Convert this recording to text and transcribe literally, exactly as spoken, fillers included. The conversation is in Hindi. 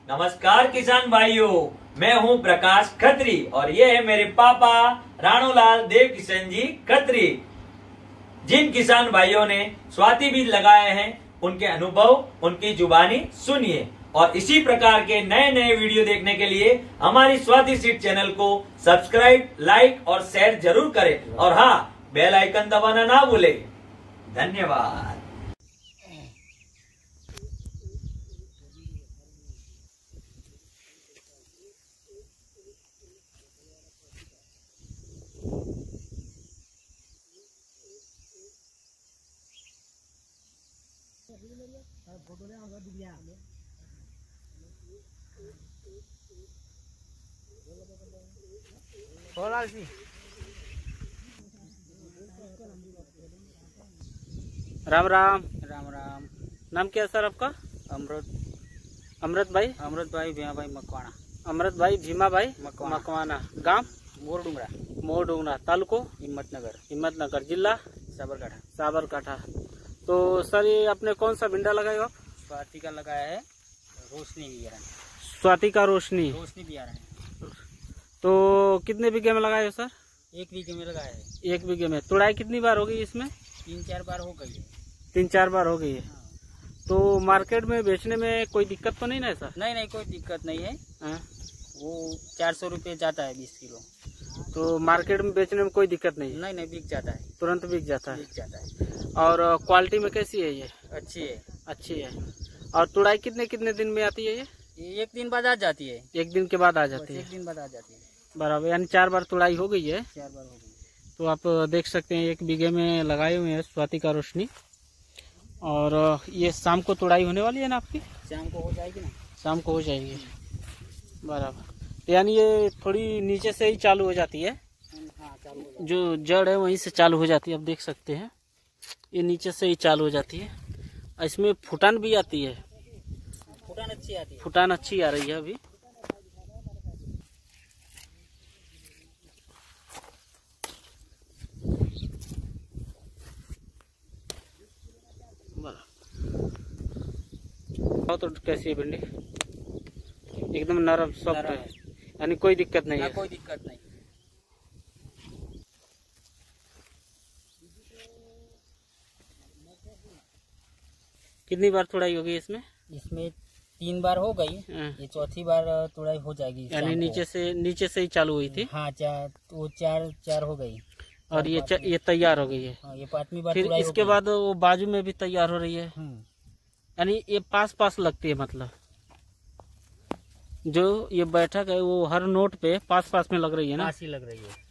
नमस्कार किसान भाइयों, मैं हूं प्रकाश खत्री और ये है मेरे पापा राणूलाल देव किशन जी खत्री। जिन किसान भाइयों ने स्वाति बीज लगाए हैं उनके अनुभव उनकी जुबानी सुनिए और इसी प्रकार के नए नए वीडियो देखने के लिए हमारी स्वाति सीड चैनल को सब्सक्राइब, लाइक और शेयर जरूर करें और हाँ, बेल आइकन दबाना ना भूलें। धन्यवाद। राम राम राम राम। नाम क्या है सर आपका? अमृत अमृत भाई अमृत भाई भीमा भाई मकवाना। अमृत भाई भीमा भाई मकवाना। मकवाना। गांव मोर डूंगरा, मोर डूंगरा, तालुको हिम्मतनगर, हिम्मतनगर, जिला साबरकाठा। साबरकाठा। तो सर ये आपने कौन सा भिंडा लगाया आप? स्वाति का लगाया है, रोशनी बियारण। स्वाति का रोशनी रोशनी बियारण है। तो कितने बीघे में लगाए हो सर? एक बीघे में लगाया है। एक बीघे में। तुड़ाई कितनी बार हो गई इसमें? तीन चार बार हो गई है। तीन चार बार हो गई है। हाँ। तो मार्केट में बेचने में कोई दिक्कत तो नहीं ना है सर? नहीं नहीं, कोई दिक्कत नहीं है। हाँ? वो चार सौ रुपये जाता है बीस किलो। तो मार्केट में बेचने में कोई दिक्कत नहीं है? नहीं नहीं, बिक जाता है, तुरंत बिक जाता है। बिक जाता है। और क्वालिटी में कैसी है ये? अच्छी है। अच्छी है। और तुड़ाई कितने कितने दिन में आती है ये? ये एक दिन बाद आ जाती है। एक दिन के बाद आ बस जाती है। एक दिन बाद आ जाती है। बराबर, यानी चार बार तुड़ाई हो गई है। चार बार हो गई। तो आप देख सकते हैं एक बीघे में लगाए हुए हैं स्वाति का रोशनी। और ये शाम को तुड़ाई होने वाली है ना आपकी? शाम को हो जाएगी ना? शाम को हो जाएगी। बराबर, तो यानी ये थोड़ी नीचे से ही चालू हो जाती है। हाँ, चालू हो जाएगी। जो जड़ है वहीं से चालू हो जाती है। आप देख सकते हैं ये नीचे से ही चालू हो जाती है। इसमें फुटान भी आती है। फुटान अच्छी आती है। फुटान अच्छी आ रही है अभी। तो कैसी है भिंडी? एकदम नरम सॉफ्ट है, यानी कोई दिक्कत नहीं है। कोई दिक्कत नहीं। कितनी बार तुड़ाई होगी इसमें? इसमें तीन बार हो गई, हाँ। ये चौथी बार तुड़ाई हो जाएगी। यानी नीचे से नीचे से ही चालू हुई थी। हाँ, चार वो चार चार हो गई और ये च, ये तैयार हो गई है। हाँ, ये पांचवी बार फिर तुड़ाई इसके हो गई। बाद वो बाजू में भी तैयार हो रही है। हम्म। यानी ये पास पास लगती है, मतलब जो ये बैठक है वो हर नोट पे पास पास में लग रही है ना? पास ही लग रही है।